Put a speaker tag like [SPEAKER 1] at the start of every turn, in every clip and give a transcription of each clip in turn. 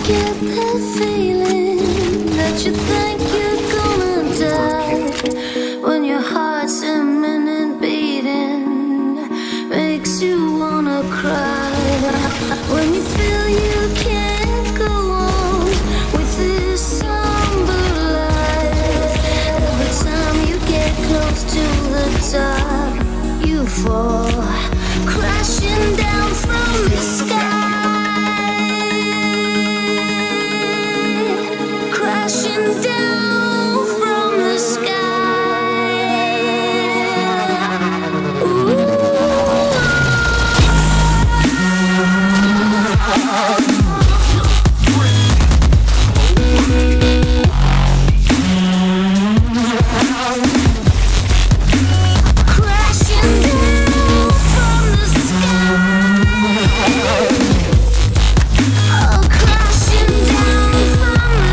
[SPEAKER 1] get that feeling that you think you're gonna die? When your heart's a minute beating, makes you wanna cry. When you feel you can't go on with this somber life, every time you get close to the top, you fall crashing down from the sky. Crashing down from the sky. Ooh. Crashing down from the sky. Oh, crashing down from the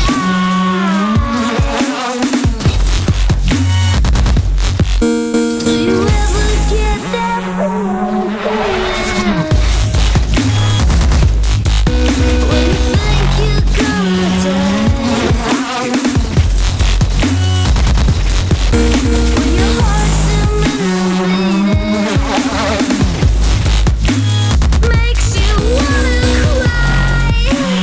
[SPEAKER 1] sky. Do you ever get that feeling when you think you're gonna die? When your heart's a minute beating, makes you wanna cry.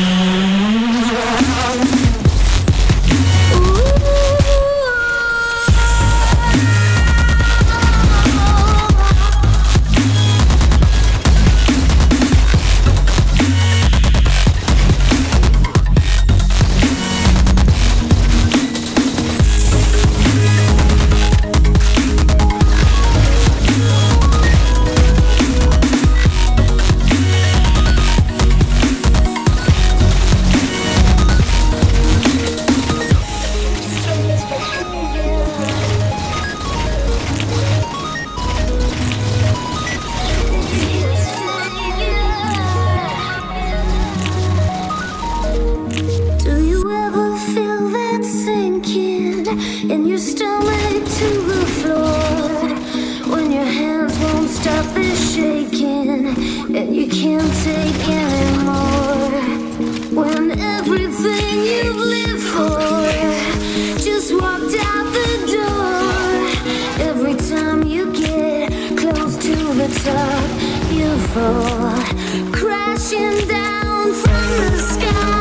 [SPEAKER 1] Do you ever feel that sinking in your stomach to the floor? When your hands won't stop the shaking and you can't take anymore? When everything you've lived for just walked out the door? Every time you get close to the top, you fall crashing down from the sky.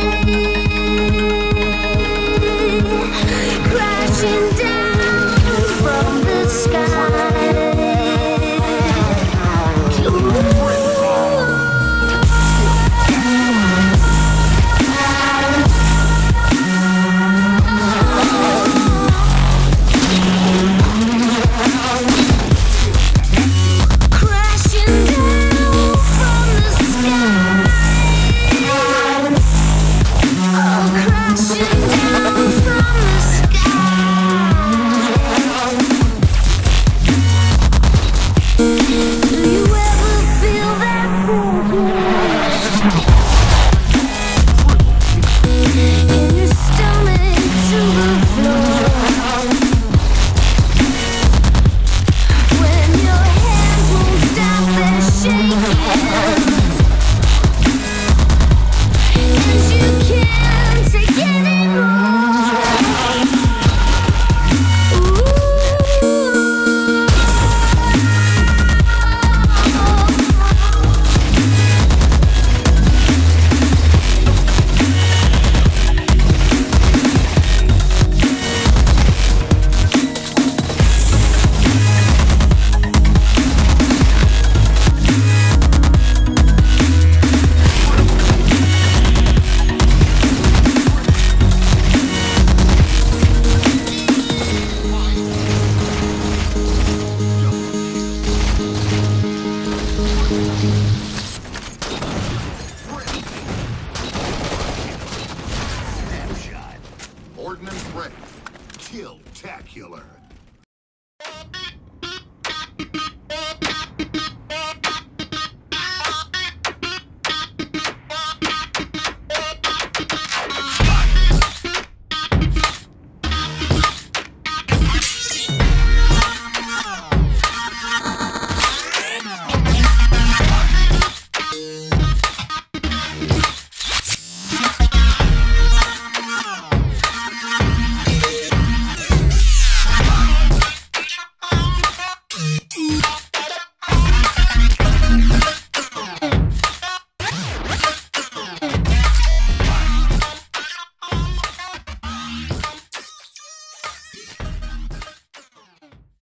[SPEAKER 1] Crashing down from the sky. Crashing down from the sky. Oh, crashing down from the sky. Do you ever feel that in your stomach to the floor? When your hands won't stop their shaking.